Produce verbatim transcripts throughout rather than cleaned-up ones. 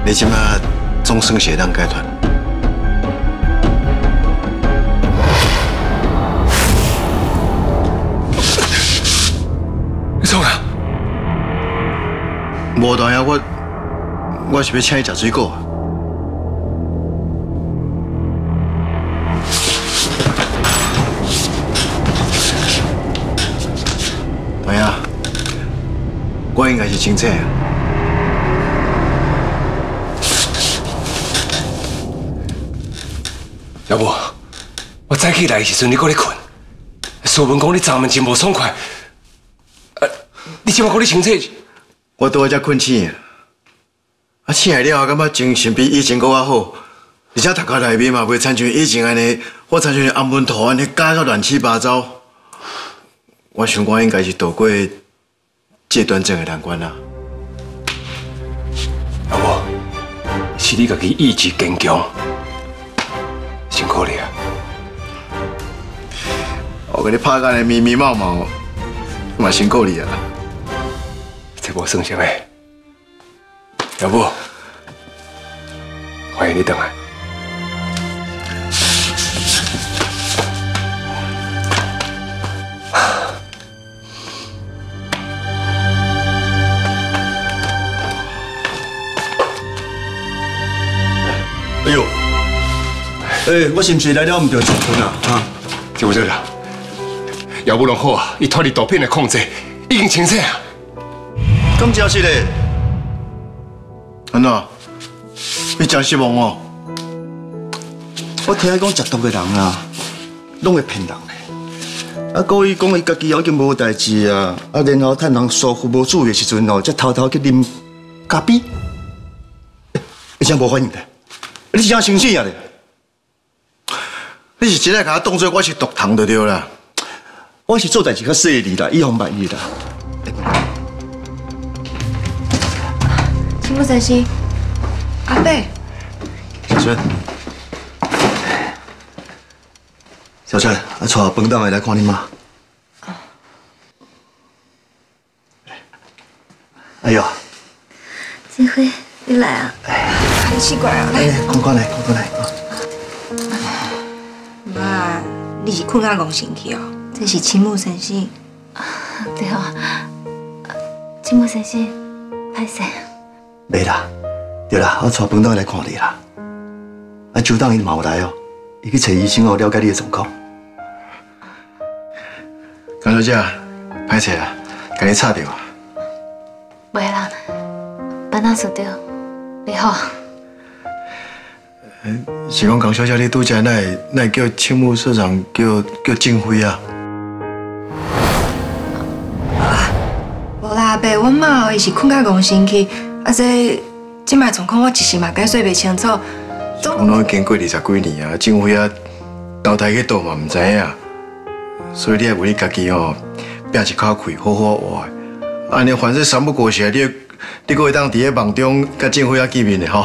你即马总算是会当解脱。 你创啊？ 无当呀，我我是要请你食水果啊。 对啊，我应该是清楚啊。 要不，我早起来的时阵你搁咧困，苏文讲你昨晚真无爽快，啊，你即马讲你清楚？ 我拄好才困醒啊，啊醒来了，感觉精神比以前搁较好，而且头壳内面嘛袂亲像以前安尼，我亲像红文图安尼搞到乱七八糟。我想我应该是度过这段症的难关啦。 要不，是你家己意志坚强，辛苦你啊！ 我给你拍干的迷迷毛毛，嘛辛苦你啊！ 这无算什么，要不，欢迎你回来。 哎呦，哎，我是不是来了唔对时阵啊？啊， 对不对啦？要不拢好啊，伊脱离毒品的控制，已经清醒啊。 咁真是嘞，安怎？你真失望哦？ 我听伊讲食毒的人啊，拢会骗人的。啊，故意讲伊家己已经无代志啊，啊，然后趁人疏忽无注意的时阵哦，才偷偷去啉咖啡。你怎无反应的？ 你是怎生气啊咧？ 你是真爱甲我当作我是毒虫就对啦。 我是做代志较细腻啦，以防万一啦。 请不小心，阿伯。 小春，小春，啊，带饭档的来看你妈。哎呦， 金辉，你来啊！很奇怪啊，来， 看看来，看看来啊。 妈，你是困啊戆神去哦？这是青木先生。 对啊，青木先生，歹势。 袂啦，对啦，我带饭档来看你啦。啊，周档伊嘛有来哦，伊去找医生哦，了解你的状况。 江小姐，歹势啦，甲你插掉啊。 袂啦，班长说对，你好。 是讲江小姐，你拄则那会那会叫青木社长叫叫静辉啊？ 啊，无啦，阿伯，阮妈哦，伊是困啊戆神去，啊这即摆状况我一时嘛解说袂清楚。 我拢已经过二十几年啊，静辉啊，投胎去倒嘛唔知影，所以你要为你家己哦，拼一口气，好好活的。安尼反正三不过时，你你搁会当伫咧梦中甲静辉啊见面的吼。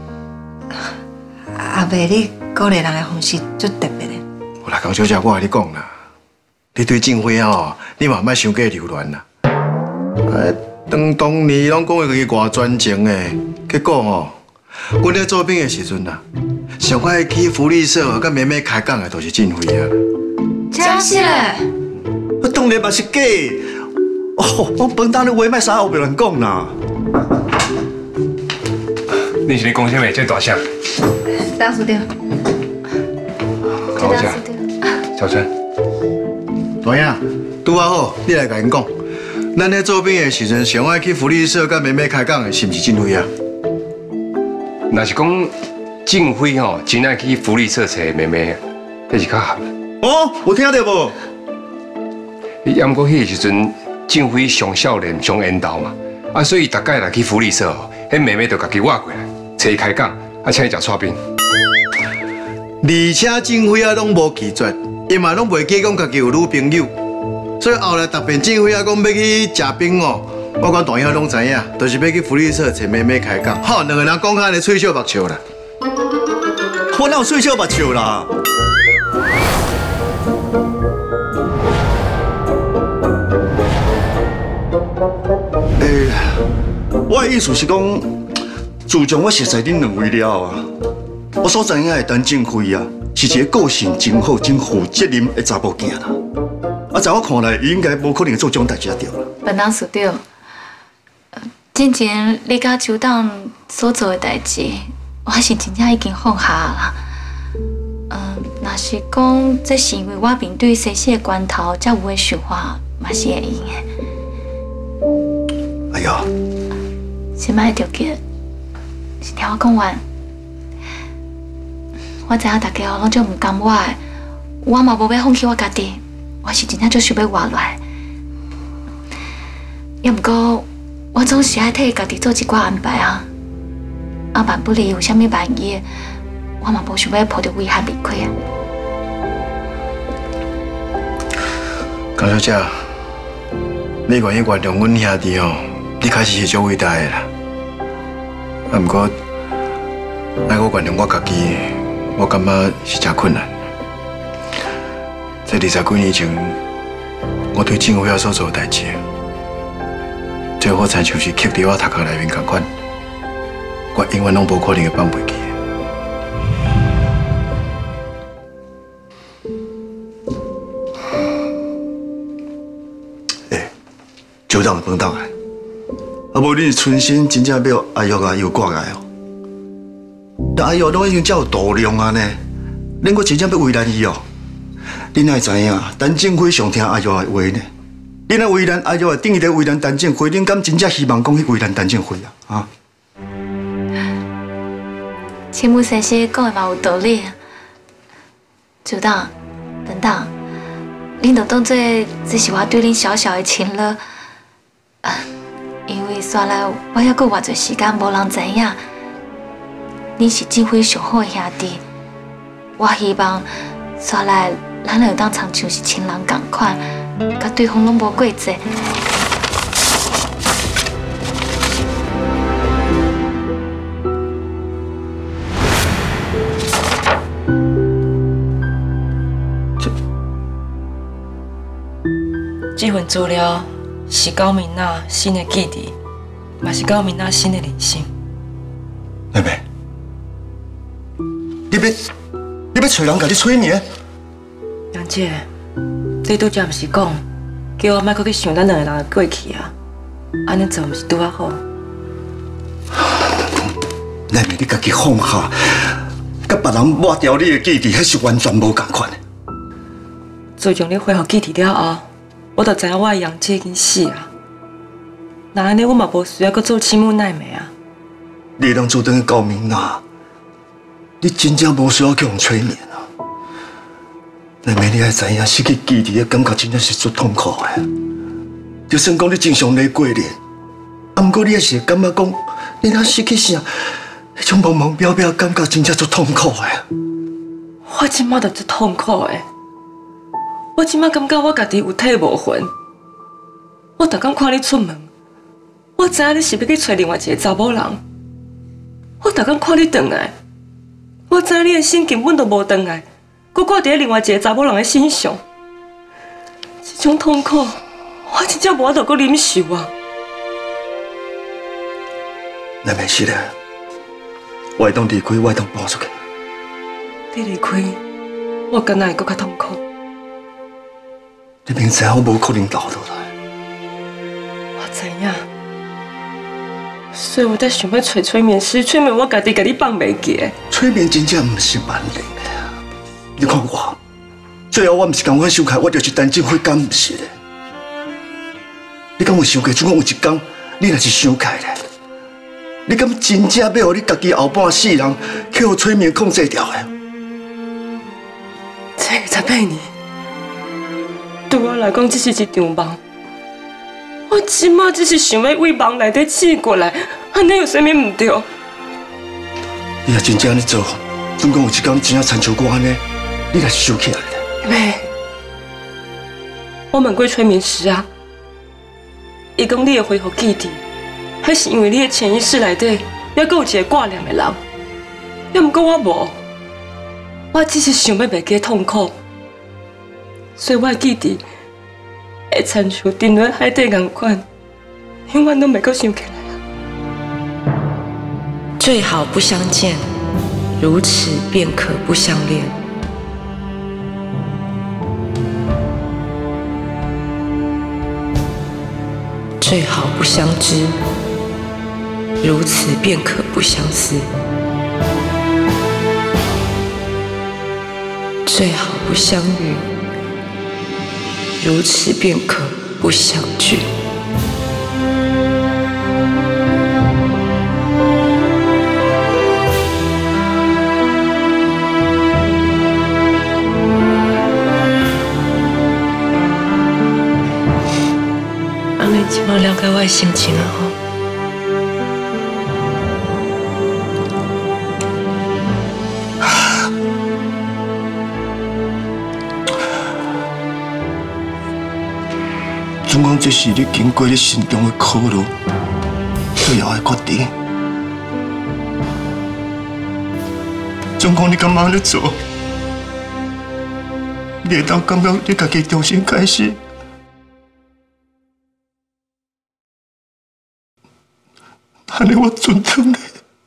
阿伯，你鼓励人的方式足特别的。 有啦，江小姐，我甲你讲啦，你对静辉哦，你嘛莫伤过留恋啦。哎，当当年拢讲伊家己偌专情的，结果哦，阮咧做兵的时阵啊，上快去福利社甲妹妹开讲的，都是静辉啊。 真是嘞？ 我当然嘛是假。哦，我饭档你话莫啥后边乱讲啦。 你是咧讲啥物？这大声！ 当属对， 好姐，小春， 大兄，拄啊好，你来甲因讲，咱咧做兵的时阵，上爱去福利社甲妹妹开讲的，是毋是静辉啊？ 若是讲静辉吼，真爱去福利社找妹妹，迄是较合。 哦，有听到无？ 你ям过迄个时阵，静辉上少年、上缘投嘛，啊，所以大概来去福利社吼，迄妹妹就家己挖过来，找伊开讲，啊，请伊食串冰。 而且静辉啊，拢无拒绝，伊嘛拢袂记讲家己有女朋友，所以后来特别静辉啊讲要去食冰哦，我讲大兄拢知影，就是要去福利社找妹妹开讲，好，两个人讲开咧吹笑目笑啦。 我哪有吹笑目笑啦？诶，我的意思是讲， 自从我熟悉恁两位了后啊，我所知影的陈静辉啊，是一个个性真好、真负责任的查某囝啦。啊，在我看来，伊应该无可能做这种代志啊，对啦。 本当属对。之前你甲周董所做的代志，我是真正已经放下啦。嗯，若是讲这是因为我面对生死的关头才有的想法，嘛是会用的。 哎呀， 先莫着急，先听我讲完。我知影大家拢足唔甘我的，我嘛无要放弃我家己，我是真正足想要活落来。也毋过，我总是爱替家己做一寡安排啊。啊，万不离有啥物万一，我嘛无想要抱着遗憾离开啊。 江小姐，你愿意原谅阮兄弟哦？你开始是足伟大的啦。啊，毋过爱我原谅我家己，我感觉是真困难。这二十几年前，我对政府遐所做的代志，最好亲像是刻伫我头壳内面同款，我永远拢无可能会放袂记。 诶，就当饭当的，啊无恁存心真正要阿玉啊又挂来哦。但阿玉拢已经遮有度量啊呢，恁阁真正要为难伊哦。恁爱知影，陈正辉上听阿玉的话呢。恁爱为难阿玉，等于咧为难陈正辉，恁敢真正希望讲去为难陈正辉啊？啊？ 青木先生讲的嘛有道理。周董、等等，恁就当做这是我对恁小小的情了。啊，因为煞来我还阁偌侪时间无人知影，恁是正辉上好的兄弟。我希望煞来咱会当长像是亲人同款，甲对方拢无过节。 这份资料是高明娜新的记忆，嘛是高明娜新的人生。 妹妹，你要你要找人甲你催眠？ 杨姐，你拄则毋是讲，叫我莫搁去想咱两个人的过去啊？安尼做毋是拄啊好？ 妹妹，你家己放下，甲别人抹掉你的记忆，迄是完全无共款的。 自从你恢复记忆了后，我就知影我的杨姐已经死啊。那安尼我嘛无需要搁做亲母奶妹啊。 你能做等于高明娜，你真正无需要叫人催眠啊。妹妹，你爱知影，失去记忆的感觉真正是足痛苦的。就算讲你正常来过日，啊，不过你还是会感觉讲，你若失去啥，迄种茫茫渺渺的感觉真正足痛苦的。 我即马就足痛苦的。我即马感觉我家己有体无魂。我逐工看你出门，我知影你是要去找另外一个查某人。我逐工看你回来，我知影你的心根本就无回来，搁挂伫另外一个查某人的身上。这种痛苦，我真正无法度搁忍受啊！ 那没事的，我会当离开，我会当搬出去。 你离开，我敢若会搁较痛苦。 你明知我无可能留落来。 我知影，所以我才想要找催眠师，催眠我家己，甲你放袂记。 催眠真正毋是万能的啊！你看我，最后我毋是共阮想开，我就是陈正辉，敢毋是的？你敢有想过，总讲有一天，你若是想开咧，你敢真正要互你家己后半世人去互催眠控制掉的？ 这个十八年。对我来讲，这是一场梦。我即马只是想要为梦内底醒过来，安尼有啥物唔对？ 你若真正安尼做，总讲有一天你真正亲像我安尼，你若是想起来咧。 妹，我问过催眠师啊，伊讲你会恢复记忆，迄是因为你的潜意识内底还阁有一个挂念的人。要毋过我无，我只是想要袂记痛苦。所以我记忆会亲像沉落海底同款，永远都袂阁想起来啊！ 最好不相见，如此便可不相恋。最好不相知，如此便可不相思。最好不相遇，如此便可不相聚。安尼即马了解我的心情啊吼。 总讲这是你经过你心中的考虑，最后的决定。总讲你敢安尼做，你会当感觉你家己重新开始。安尼我尊重你。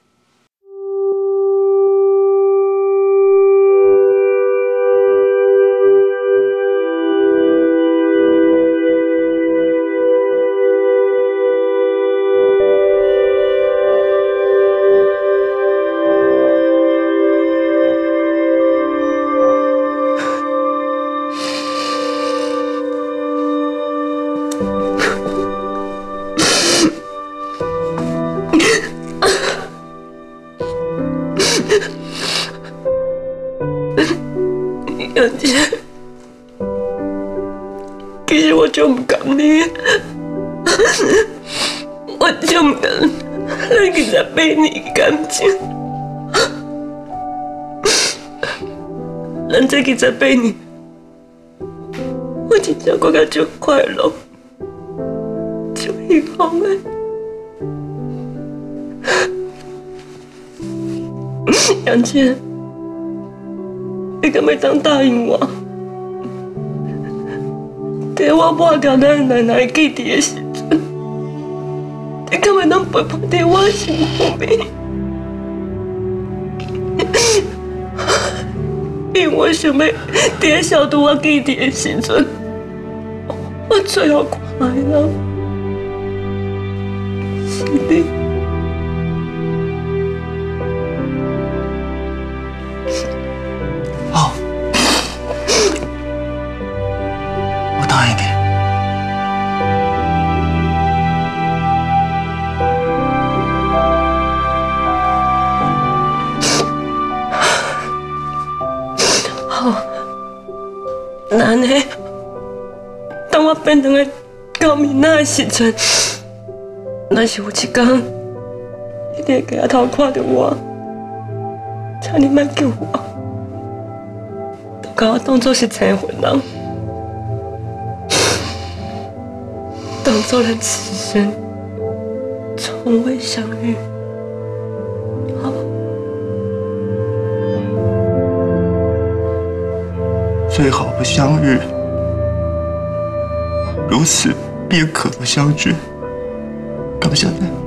杨姐，其实我就唔讲你，我就唔讲咱其实八年感情，咱这其实八年，我真正觉得足快乐，足幸福的。杨姐。你敢要当答应我？在我抹掉咱奶奶记忆的时阵，你敢要当陪伴在我身旁边？因为我想要在小拄我记忆的时阵，我最后看的人是你。好，我答应你。好，那呢？当我变成个高明仔的时阵，若是有一天，你伫街头看到我，请你莫救我。把我当作是前婚人，当作咱此生从未相遇，好不好？最好不相遇，如此便可不相聚。感谢你。